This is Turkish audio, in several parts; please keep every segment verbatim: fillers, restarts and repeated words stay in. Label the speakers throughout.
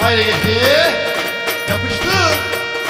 Speaker 1: Haydi getir. Yapıştır.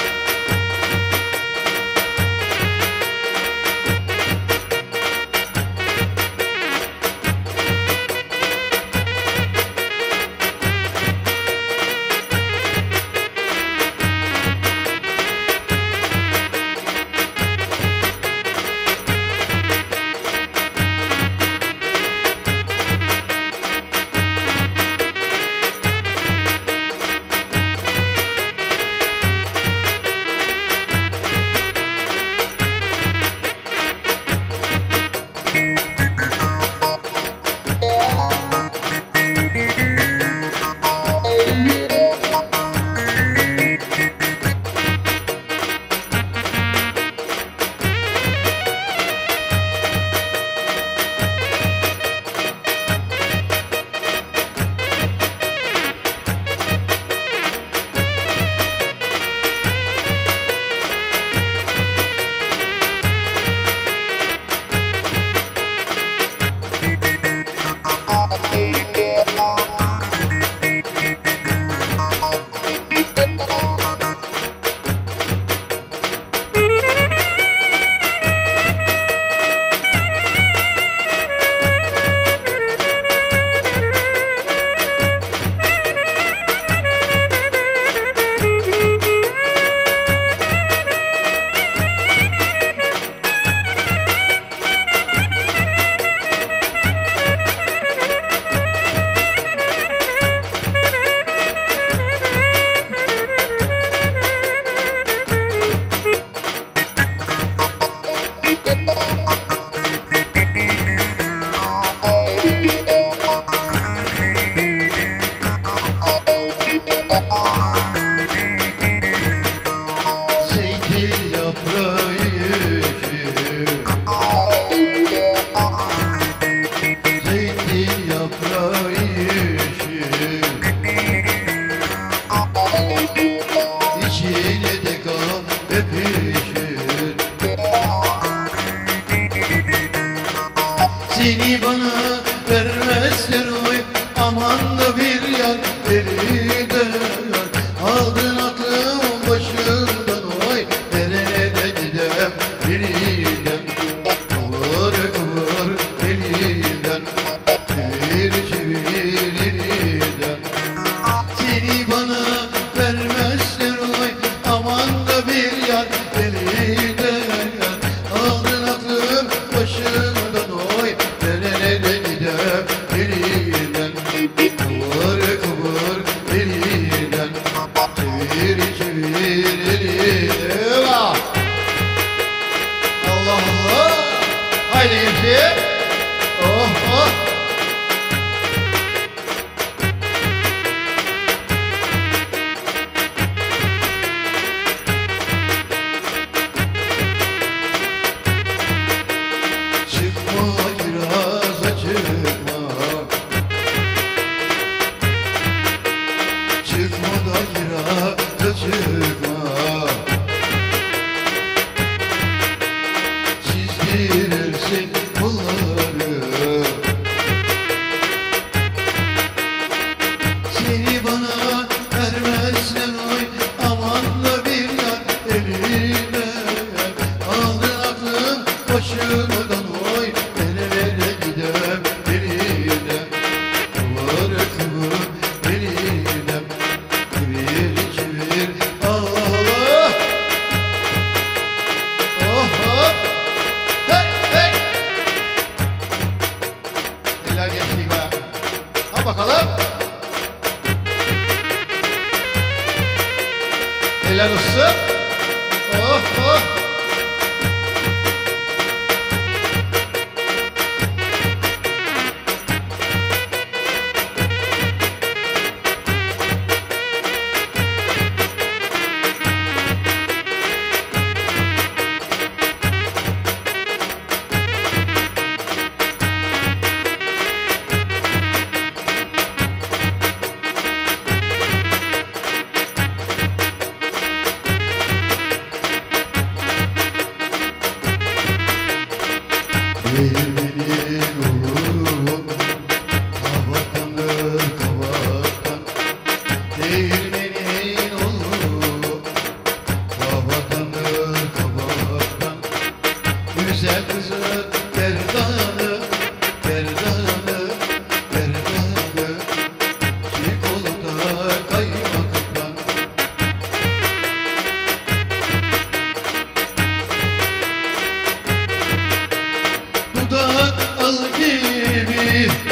Speaker 1: Seni bana vermezler oy, aman da bir yar beni de aldın aklım başımdan oy, nereye gidem biriden kıvır kıvır elinden çevir çevir elinden. Seni bana vermezler oy, aman da bir yar beni de aldın aklım başımdan oy, nereye gidem elinden kıvır kıvır elinden çevir çevir elinden. Allah Allah, haydi gençler. Oh oh. Çıkma kiraza çıkma, çıkma da kiraza çıkma. Çizdirirsin kolları, seni bana vermezsen oy, aman da bir yar eline aldın aklım başımdan oy, nerelere gidem eline kıvır kıvır eline çevir çevir. Allah oh oh. Hey hey. Helal gençlik be. Ha bakalım. Helal olsun. Oh oh. gibi